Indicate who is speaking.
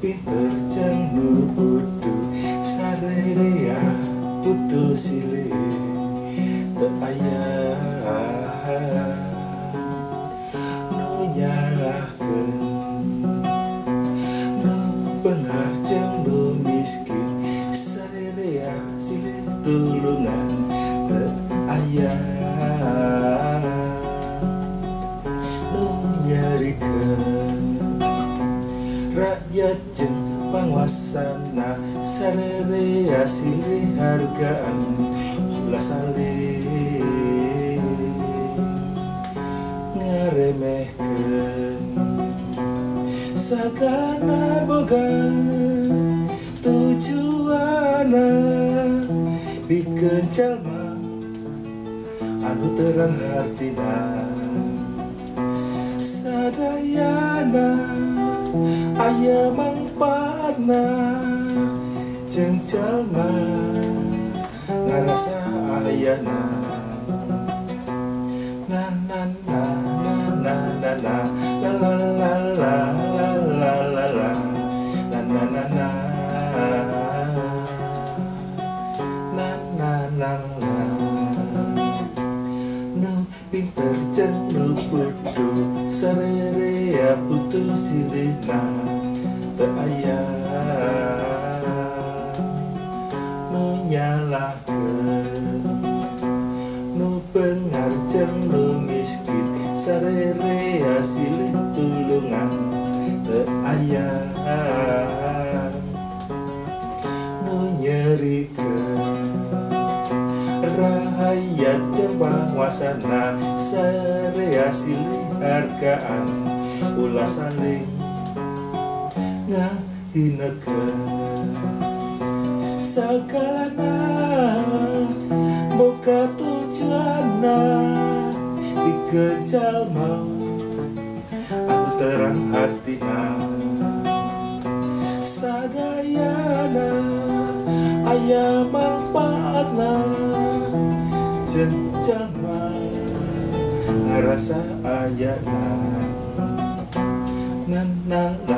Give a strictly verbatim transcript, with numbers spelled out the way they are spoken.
Speaker 1: pinter jeng nu bodoh sarerea putus silih teu aya nu nyalahkeun nu beungar jeng nu miskin sarerea silih tulungan teu aya nu nyarikeun rakyat jeung panguasana sarerea silih hargaan ulah saling ngaremehkeun sagana boga tujuana pikeun jalma anu terang hartina sadayana aya mangpaatna jeung jalma ngarasa ayana na na na na na na la la la la la la la la na na na na na na na na nu pinter jeung nu bodoh sarerea putus silihna teu aya nu nyalahkeun nu beungar jeung nu miskin sarerea silih tulungan teu aya nu nyerikeun rakyat jeung panguasana sarerea silih hargaan ulah saling ngahinekeun sagalana boga tujuanna pikeun jalma anu terang hartina sadayana aya mangpaatna jeung jalma ngarasa ayana na na